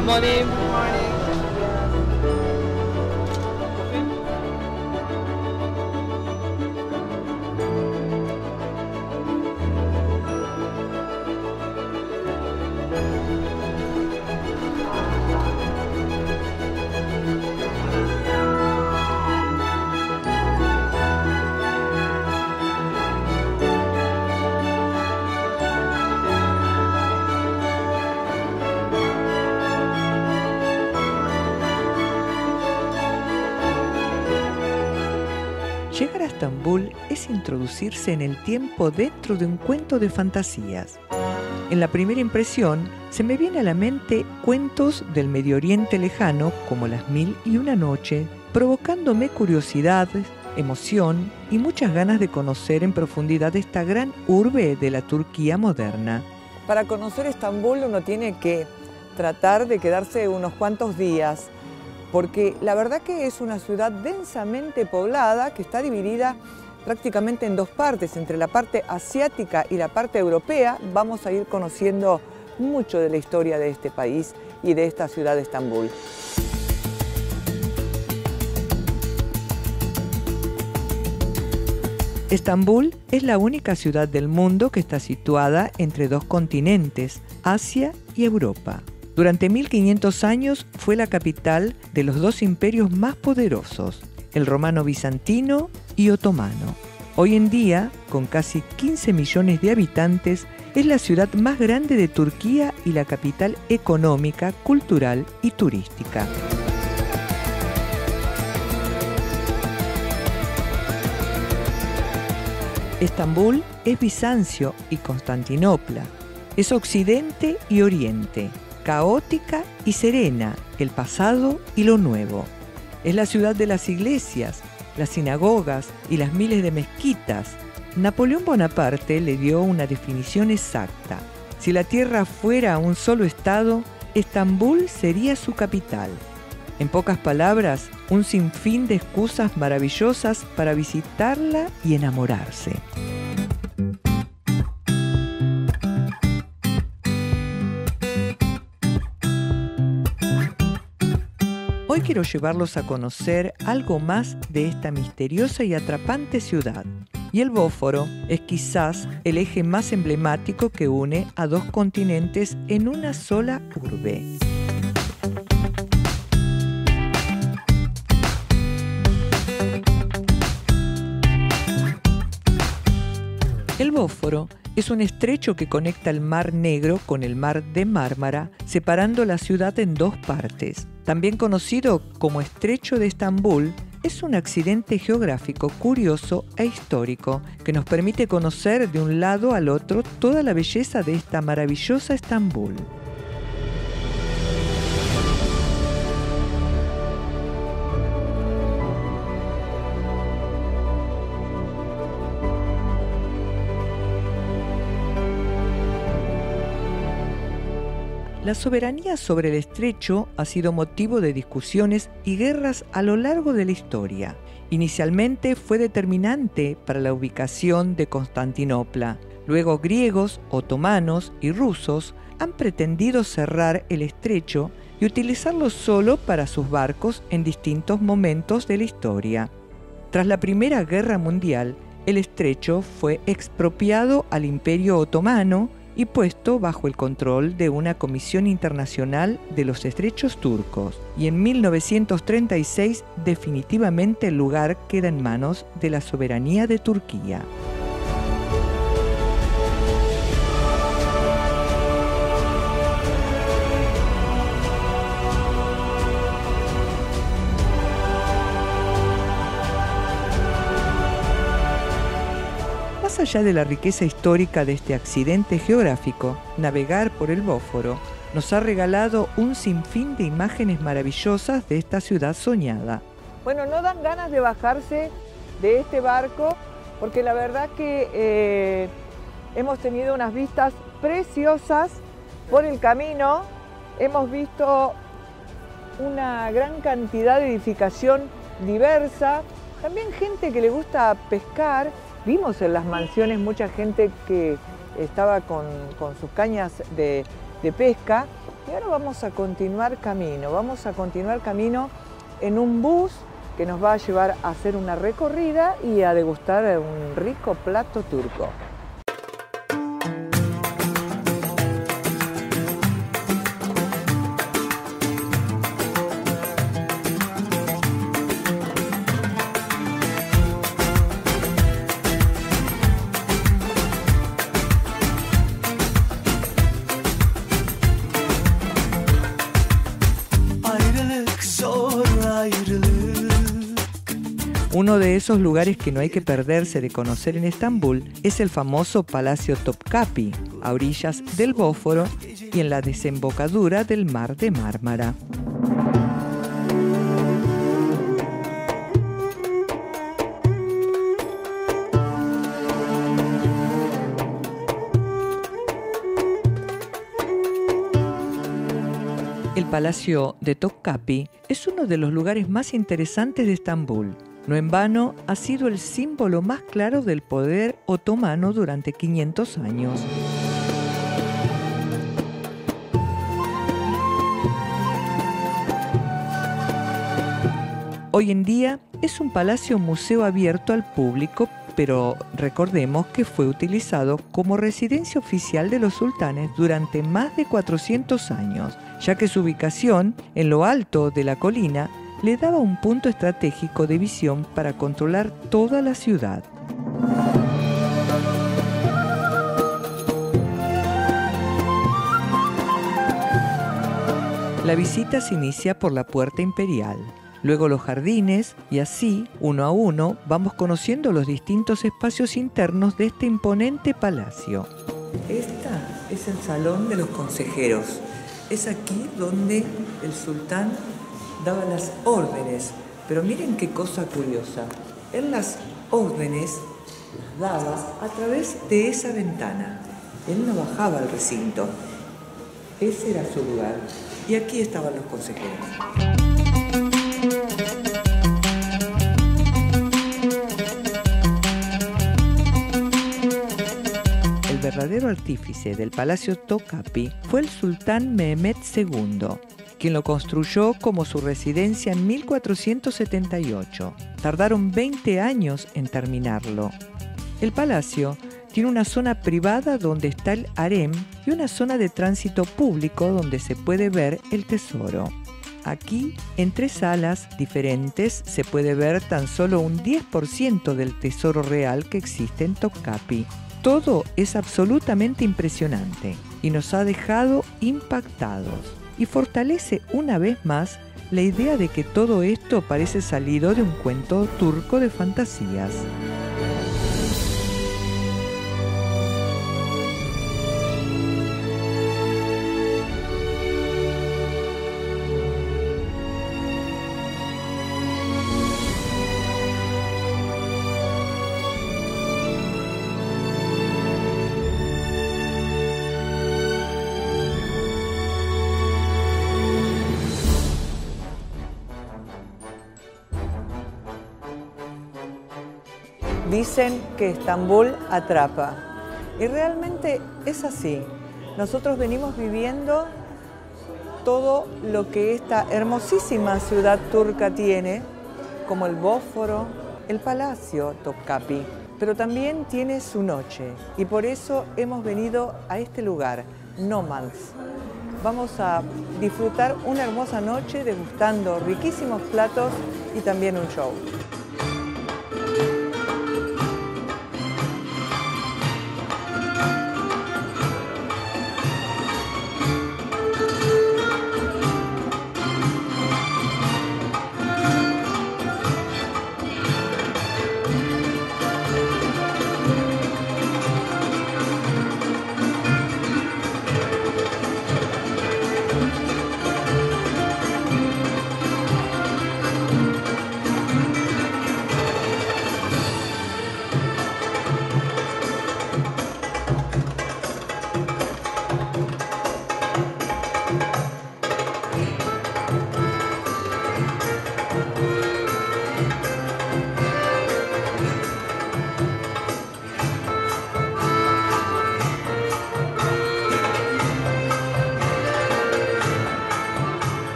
Morning. Llegar a Estambul es introducirse en el tiempo dentro de un cuento de fantasías. En la primera impresión se me viene a la mente cuentos del Medio Oriente lejano como Las Mil y una Noche, provocándome curiosidad, emoción y muchas ganas de conocer en profundidad esta gran urbe de la Turquía moderna. Para conocer Estambul uno tiene que tratar de quedarse unos cuantos días, porque la verdad que es una ciudad densamente poblada que está dividida prácticamente en dos partes, entre la parte asiática y la parte europea. Vamos a ir conociendo mucho de la historia de este país y de esta ciudad de Estambul. Estambul es la única ciudad del mundo que está situada entre dos continentes, Asia y Europa. Durante 1500 años fue la capital de los dos imperios más poderosos, el romano-bizantino y otomano. Hoy en día, con casi 15 millones de habitantes, es la ciudad más grande de Turquía y la capital económica, cultural y turística. Estambul es Bizancio y Constantinopla. Es Occidente y Oriente, caótica y serena, el pasado y lo nuevo. Es la ciudad de las iglesias, las sinagogas y las miles de mezquitas. Napoleón Bonaparte le dio una definición exacta. Si la tierra fuera un solo estado, Estambul sería su capital. En pocas palabras, un sinfín de excusas maravillosas para visitarla y enamorarse. Hoy quiero llevarlos a conocer algo más de esta misteriosa y atrapante ciudad. Y el Bósforo es quizás el eje más emblemático que une a dos continentes en una sola urbe. El Bósforo es un estrecho que conecta el Mar Negro con el Mar de Mármara, separando la ciudad en dos partes. También conocido como Estrecho de Estambul, es un accidente geográfico curioso e histórico que nos permite conocer de un lado al otro toda la belleza de esta maravillosa Estambul. La soberanía sobre el estrecho ha sido motivo de discusiones y guerras a lo largo de la historia. Inicialmente fue determinante para la ubicación de Constantinopla. Luego griegos, otomanos y rusos han pretendido cerrar el estrecho y utilizarlo solo para sus barcos en distintos momentos de la historia. Tras la Primera Guerra Mundial, el estrecho fue expropiado al Imperio Otomano y puesto bajo el control de una comisión internacional de los estrechos turcos. Y en 1936 definitivamente el lugar queda en manos de la soberanía de Turquía. Más allá de la riqueza histórica de este accidente geográfico, navegar por el Bósforo nos ha regalado un sinfín de imágenes maravillosas de esta ciudad soñada. Bueno, no dan ganas de bajarse de este barco porque la verdad que hemos tenido unas vistas preciosas por el camino. Hemos visto una gran cantidad de edificación diversa, también gente que le gusta pescar. Vimos en las mansiones mucha gente que estaba con sus cañas de pesca Y ahora vamos a continuar camino en un bus que nos va a llevar a hacer una recorrida y a degustar un rico plato turco. Uno de esos lugares que no hay que perderse de conocer en Estambul es el famoso Palacio Topkapi, a orillas del Bósforo y en la desembocadura del Mar de Mármara. El Palacio de Topkapi es uno de los lugares más interesantes de Estambul. No en vano, ha sido el símbolo más claro del poder otomano durante 500 años. Hoy en día es un palacio museo abierto al público, pero recordemos que fue utilizado como residencia oficial de los sultanes durante más de 400 años, ya que su ubicación en lo alto de la colina le daba un punto estratégico de visión para controlar toda la ciudad. La visita se inicia por la Puerta Imperial, luego los jardines y así, uno a uno, vamos conociendo los distintos espacios internos de este imponente palacio. Esta es el Salón de los Consejeros. Es aquí donde el sultán daba las órdenes, pero miren qué cosa curiosa. Él las órdenes las daba a través de esa ventana. Él no bajaba al recinto. Ese era su lugar. Y aquí estaban los consejeros. El verdadero artífice del Palacio Topkapi fue el sultán Mehmed II, quien lo construyó como su residencia en 1478. Tardaron 20 años en terminarlo. El palacio tiene una zona privada donde está el harem y una zona de tránsito público donde se puede ver el tesoro. Aquí, en 3 salas diferentes, se puede ver tan solo un 10% del tesoro real que existe en Topkapi. Todo es absolutamente impresionante y nos ha dejado impactados. Y fortalece una vez más la idea de que todo esto parece salido de un cuento turco de fantasías. Dicen que Estambul atrapa. Y realmente es así. Nosotros venimos viviendo todo lo que esta hermosísima ciudad turca tiene, como el Bósforo, el Palacio Topkapi, pero también tiene su noche. Y por eso hemos venido a este lugar, Nomads. Vamos a disfrutar una hermosa noche degustando riquísimos platos y también un show.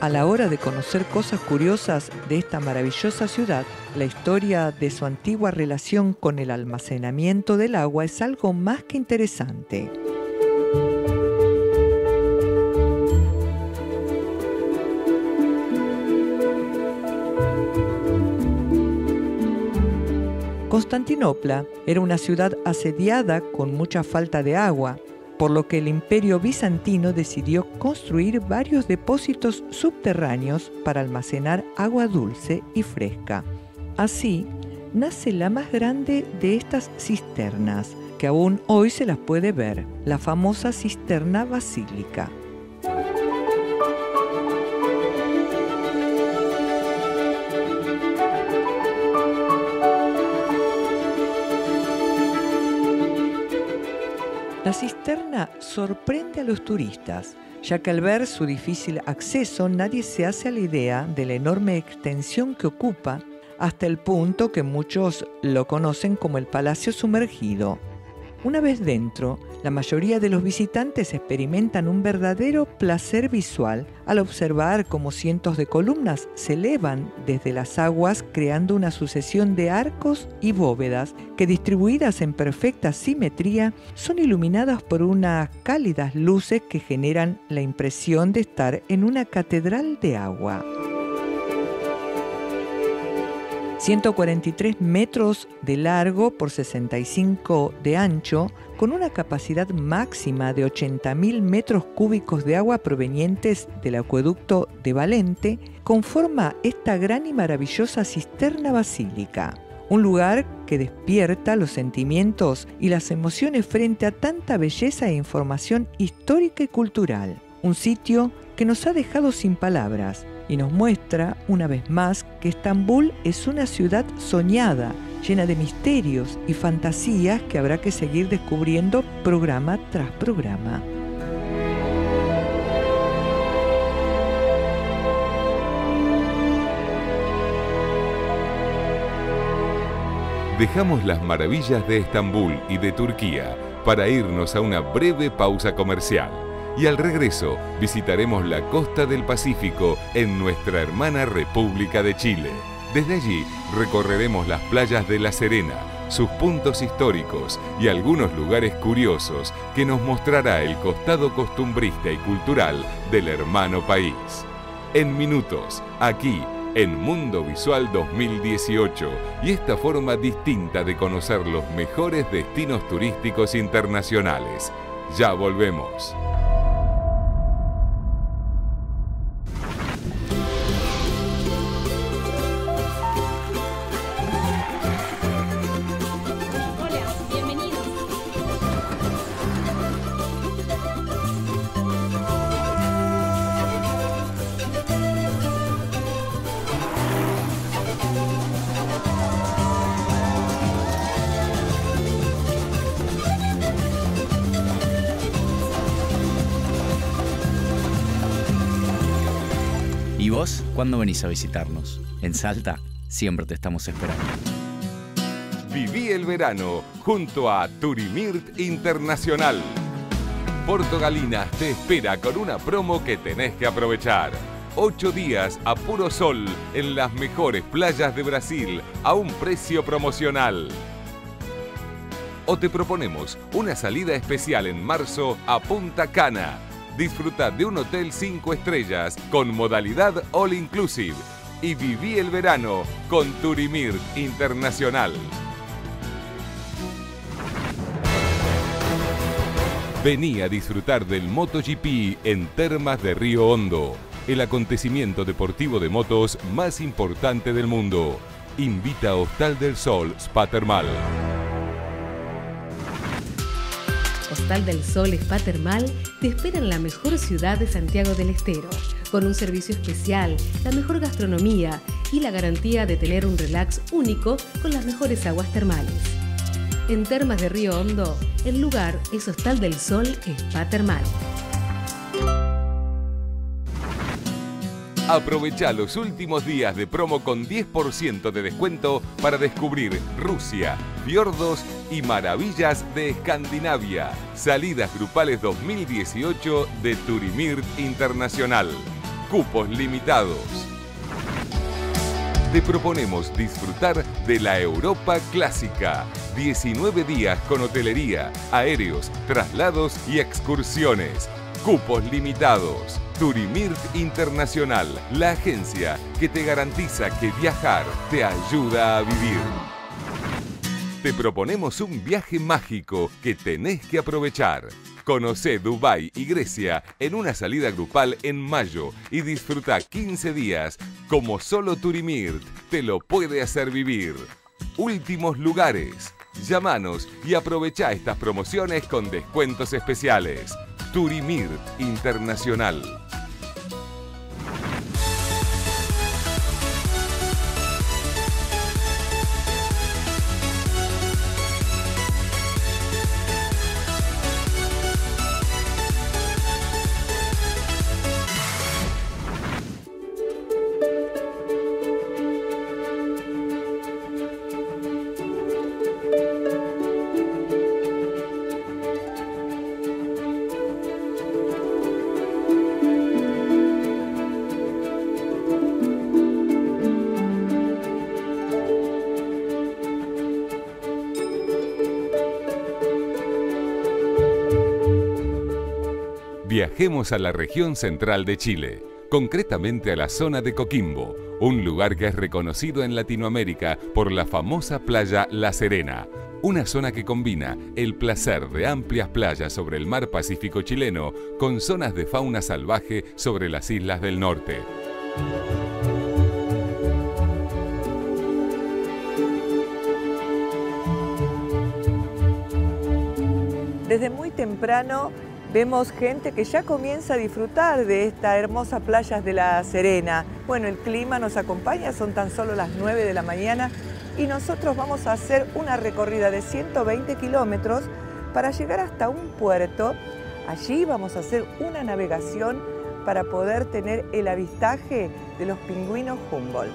A la hora de conocer cosas curiosas de esta maravillosa ciudad, la historia de su antigua relación con el almacenamiento del agua es algo más que interesante. Constantinopla era una ciudad asediada con mucha falta de agua, por lo que el Imperio Bizantino decidió construir varios depósitos subterráneos para almacenar agua dulce y fresca. Así, nace la más grande de estas cisternas, que aún hoy se las puede ver, la famosa cisterna basílica. La cisterna sorprende a los turistas, ya que al ver su difícil acceso nadie se hace a la idea de la enorme extensión que ocupa, hasta el punto que muchos lo conocen como el Palacio Sumergido. Una vez dentro, la mayoría de los visitantes experimentan un verdadero placer visual al observar cómo cientos de columnas se elevan desde las aguas, creando una sucesión de arcos y bóvedas que, distribuidas en perfecta simetría, son iluminadas por unas cálidas luces que generan la impresión de estar en una catedral de agua. 143 metros de largo por 65 de ancho, con una capacidad máxima de 80.000 metros cúbicos de agua provenientes del acueducto de Valente, conforma esta gran y maravillosa cisterna basílica. Un lugar que despierta los sentimientos y las emociones frente a tanta belleza e información histórica y cultural. Un sitio que nos ha dejado sin palabras y nos muestra una vez más que Estambul es una ciudad soñada, llena de misterios y fantasías que habrá que seguir descubriendo programa tras programa. Dejamos las maravillas de Estambul y de Turquía para irnos a una breve pausa comercial. Y al regreso visitaremos la costa del Pacífico en nuestra hermana República de Chile. Desde allí recorreremos las playas de La Serena, sus puntos históricos y algunos lugares curiosos que nos mostrará el costado costumbrista y cultural del hermano país. En minutos, aquí en Mundo Visual 2018 y esta forma distinta de conocer los mejores destinos turísticos internacionales. Ya volvemos. ¿Y vos cuándo venís a visitarnos? En Salta siempre te estamos esperando. Viví el verano junto a Turimirt Internacional. Porto Galinas te espera con una promo que tenés que aprovechar. 8 días a puro sol en las mejores playas de Brasil a un precio promocional. O te proponemos una salida especial en marzo a Punta Cana. Disfruta de un hotel 5 estrellas con modalidad all inclusive y viví el verano con Turimirt Internacional. Vení a disfrutar del MotoGP en Termas de Río Hondo, el acontecimiento deportivo de motos más importante del mundo. Invita a Hostal del Sol Spa Termal. Hostal del Sol Spa Termal te espera en la mejor ciudad de Santiago del Estero, con un servicio especial, la mejor gastronomía y la garantía de tener un relax único con las mejores aguas termales. En Termas de Río Hondo, el lugar es Hostal del Sol Spa Termal. Aprovecha los últimos días de promo con 10% de descuento para descubrir Rusia, fiordos y maravillas de Escandinavia. Salidas grupales 2018 de Turimirt Internacional. Cupos limitados. Te proponemos disfrutar de la Europa Clásica. 19 días con hotelería, aéreos, traslados y excursiones. Cupos limitados. Turimirt Internacional, la agencia que te garantiza que viajar te ayuda a vivir. Te proponemos un viaje mágico que tenés que aprovechar. Conocé Dubái y Grecia en una salida grupal en mayo y disfruta 15 días como solo Turimirt te lo puede hacer vivir. Últimos lugares. Llámanos y aprovecha estas promociones con descuentos especiales. Turimirt Internacional. Viajemos a la región central de Chile, concretamente a la zona de Coquimbo, un lugar que es reconocido en Latinoamérica por la famosa playa La Serena, una zona que combina el placer de amplias playas sobre el mar Pacífico chileno con zonas de fauna salvaje sobre las islas del norte. Desde muy temprano vemos gente que ya comienza a disfrutar de estas hermosas playas de La Serena. Bueno, el clima nos acompaña, son tan solo las 9 de la mañana y nosotros vamos a hacer una recorrida de 120 kilómetros para llegar hasta un puerto. Allí vamos a hacer una navegación para poder tener el avistaje de los pingüinos Humboldt.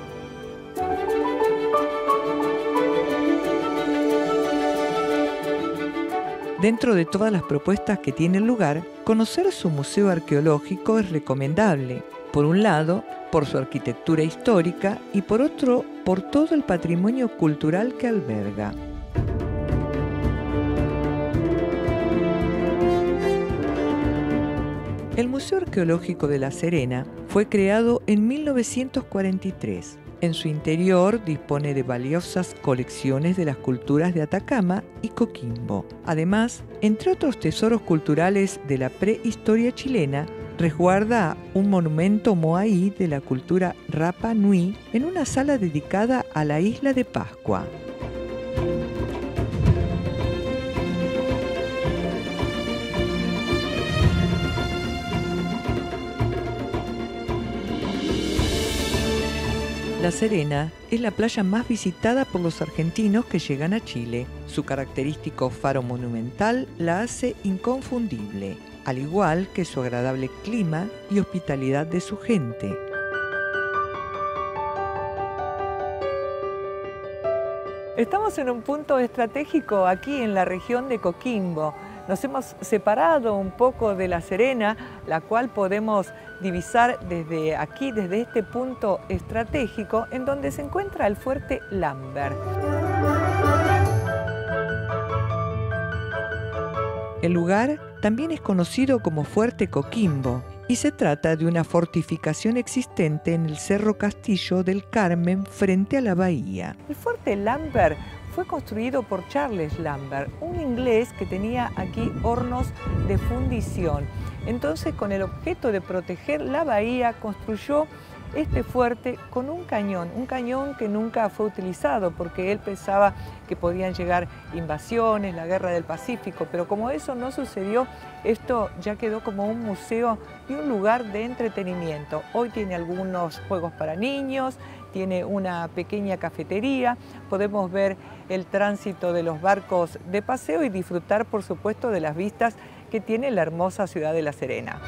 Dentro de todas las propuestas que tiene el lugar, conocer su museo arqueológico es recomendable. Por un lado, por su arquitectura histórica y por otro, por todo el patrimonio cultural que alberga. El Museo Arqueológico de La Serena fue creado en 1943. En su interior dispone de valiosas colecciones de las culturas de Atacama y Coquimbo. Además, entre otros tesoros culturales de la prehistoria chilena, resguarda un monumento moai de la cultura Rapa Nui en una sala dedicada a la isla de Pascua. La Serena es la playa más visitada por los argentinos que llegan a Chile. Su característico faro monumental la hace inconfundible, al igual que su agradable clima y hospitalidad de su gente. Estamos en un punto estratégico aquí en la región de Coquimbo. Nos hemos separado un poco de La Serena, la cual podemos divisar desde aquí, desde este punto estratégico, en donde se encuentra el Fuerte Lambert. El lugar también es conocido como Fuerte Coquimbo y se trata de una fortificación existente en el Cerro Castillo del Carmen frente a la bahía. El Fuerte Lambert fue construido por Charles Lambert, un inglés que tenía aquí hornos de fundición. Entonces, con el objeto de proteger la bahía, construyó este fuerte con un cañón que nunca fue utilizado porque él pensaba que podían llegar invasiones, la guerra del Pacífico, pero como eso no sucedió, esto ya quedó como un museo y un lugar de entretenimiento. Hoy tiene algunos juegos para niños, tiene una pequeña cafetería, podemos ver el tránsito de los barcos de paseo y disfrutar, por supuesto, de las vistas que tiene la hermosa ciudad de La Serena.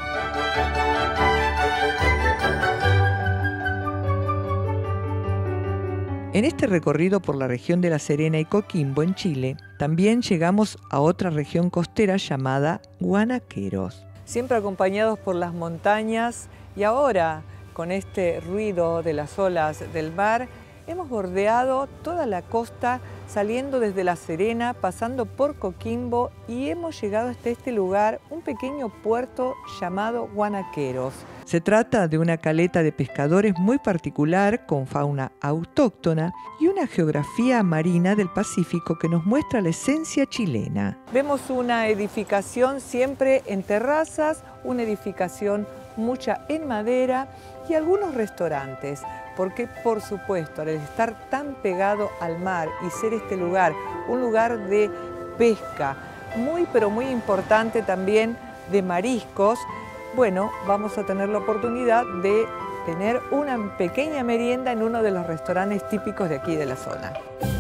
En este recorrido por la región de La Serena y Coquimbo en Chile, también llegamos a otra región costera llamada Guanaqueros. Siempre acompañados por las montañas Y ahora, con este ruido de las olas del mar, hemos bordeado toda la costa, saliendo desde La Serena, pasando por Coquimbo y hemos llegado hasta este lugar, un pequeño puerto llamado Guanaqueros. Se trata de una caleta de pescadores muy particular, con fauna autóctona y una geografía marina del Pacífico que nos muestra la esencia chilena. Vemos una edificación siempre en terrazas, una edificación mucha en madera y algunos restaurantes, porque por supuesto al estar tan pegado al mar y ser este lugar un lugar de pesca muy pero muy importante también de mariscos, bueno, vamos a tener la oportunidad de tener una pequeña merienda en uno de los restaurantes típicos de aquí de la zona.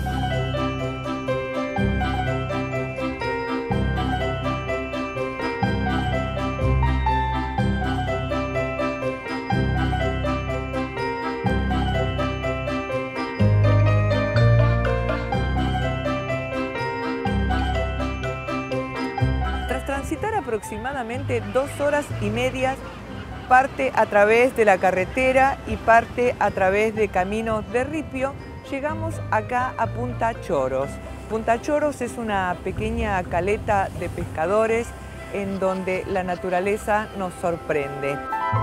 Transitar aproximadamente 2 horas y media, parte a través de la carretera y parte a través de caminos de ripio, llegamos acá a Punta Choros. Punta Choros es una pequeña caleta de pescadores en donde la naturaleza nos sorprende.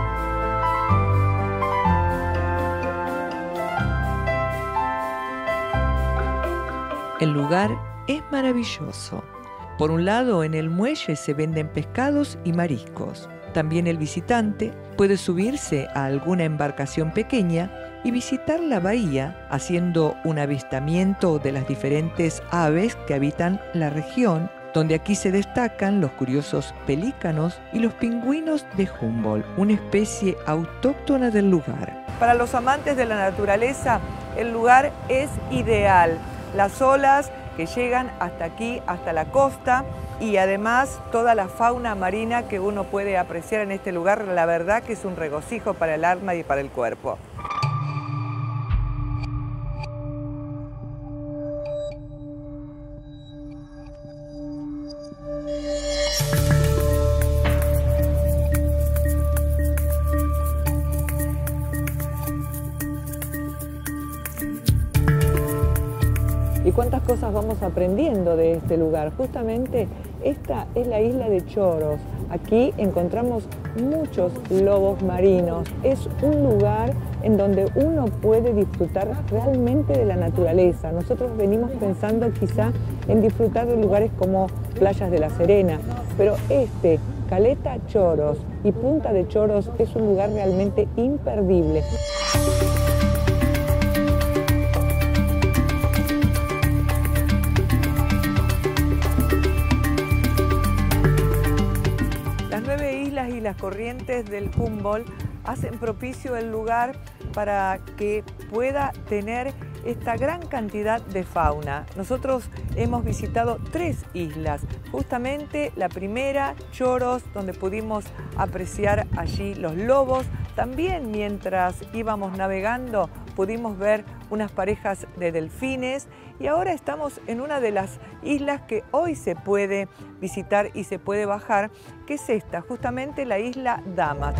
El lugar es maravilloso. Por un lado, en el muelle se venden pescados y mariscos. También el visitante puede subirse a alguna embarcación pequeña y visitar la bahía, haciendo un avistamiento de las diferentes aves que habitan la región, donde aquí se destacan los curiosos pelícanos y los pingüinos de Humboldt, una especie autóctona del lugar. Para los amantes de la naturaleza, el lugar es ideal. Las olas que llegan hasta aquí, hasta la costa, y además toda la fauna marina que uno puede apreciar en este lugar, la verdad que es un regocijo para el alma y para el cuerpo. ¿Y cuántas cosas vamos aprendiendo de este lugar? Justamente esta es la isla de Choros. Aquí encontramos muchos lobos marinos. Es un lugar en donde uno puede disfrutar realmente de la naturaleza. Nosotros venimos pensando quizá en disfrutar de lugares como playas de La Serena, pero Caleta Choros y Punta de Choros es un lugar realmente imperdible. Y las corrientes del Humboldt hacen propicio el lugar para que pueda tener esta gran cantidad de fauna. Nosotros hemos visitado 3 islas, justamente la primera, Choros, donde pudimos apreciar allí los lobos. También mientras íbamos navegando pudimos ver unas parejas de delfines y ahora estamos en una de las islas que hoy se puede visitar y se puede bajar, que es esta, justamente la isla Damas.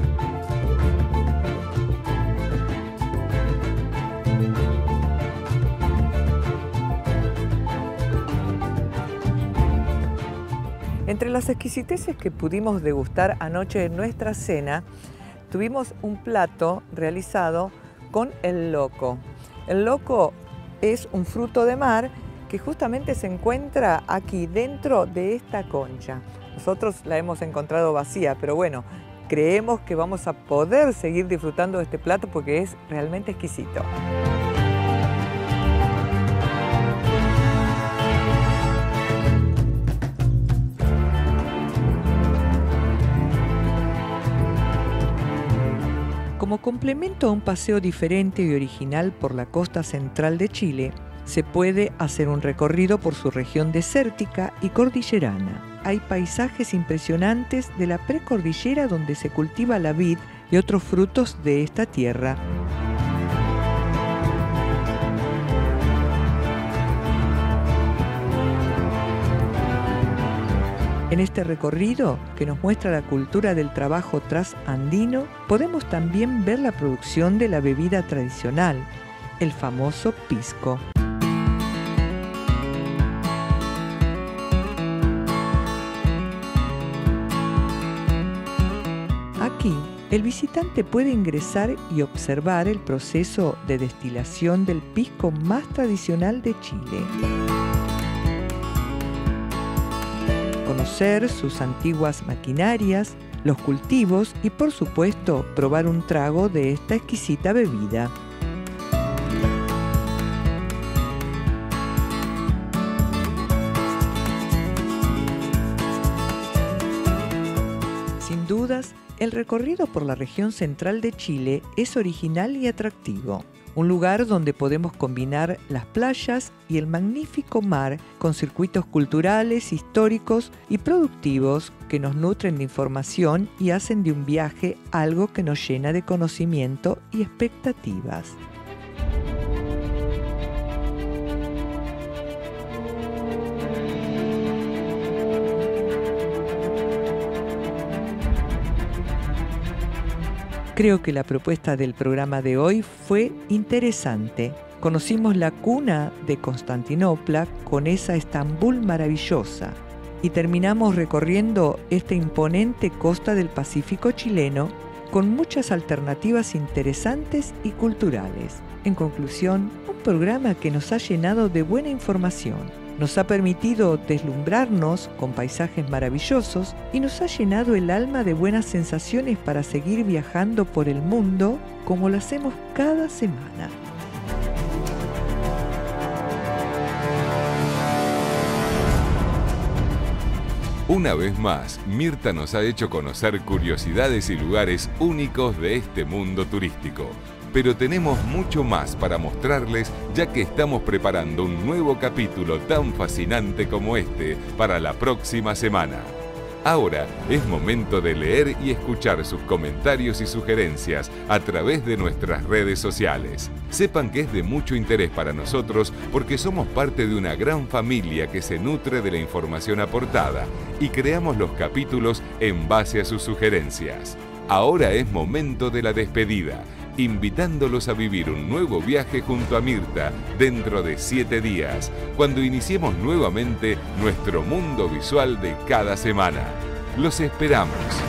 Entre las exquisiteces que pudimos degustar anoche en nuestra cena, tuvimos un plato realizado con el loco. El loco es un fruto de mar que justamente se encuentra aquí dentro de esta concha. Nosotros la hemos encontrado vacía, pero bueno, creemos que vamos a poder seguir disfrutando de este plato porque es realmente exquisito. Como complemento a un paseo diferente y original por la costa central de Chile, se puede hacer un recorrido por su región desértica y cordillerana. Hay paisajes impresionantes de la precordillera donde se cultiva la vid y otros frutos de esta tierra. En En este recorrido, que nos muestra la cultura del trabajo trasandino, podemos también ver la producción de la bebida tradicional, el famoso pisco. Aquí, el visitante puede ingresar y observar el proceso de destilación del pisco más tradicional de Chile. Conocer sus antiguas maquinarias, los cultivos y, por supuesto, probar un trago de esta exquisita bebida. Sin dudas, el recorrido por la región central de Chile es original y atractivo. Un lugar donde podemos combinar las playas y el magnífico mar con circuitos culturales, históricos y productivos que nos nutren de información y hacen de un viaje algo que nos llena de conocimiento y expectativas. Creo que la propuesta del programa de hoy fue interesante. Conocimos la cuna de Constantinopla con esa Estambul maravillosa y terminamos recorriendo esta imponente costa del Pacífico chileno con muchas alternativas interesantes y culturales. En conclusión, un programa que nos ha llenado de buena información. Nos ha permitido deslumbrarnos con paisajes maravillosos y nos ha llenado el alma de buenas sensaciones para seguir viajando por el mundo como lo hacemos cada semana. Una vez más, Mirta nos ha hecho conocer curiosidades y lugares únicos de este mundo turístico. Pero tenemos mucho más para mostrarles, ya que estamos preparando un nuevo capítulo tan fascinante como este para la próxima semana. Ahora es momento de leer y escuchar sus comentarios y sugerencias a través de nuestras redes sociales. Sepan que es de mucho interés para nosotros porque somos parte de una gran familia que se nutre de la información aportada y creamos los capítulos en base a sus sugerencias. Ahora es momento de la despedida, invitándolos a vivir un nuevo viaje junto a Mirta dentro de 7 días, cuando iniciemos nuevamente nuestro mundo visual de cada semana. Los esperamos.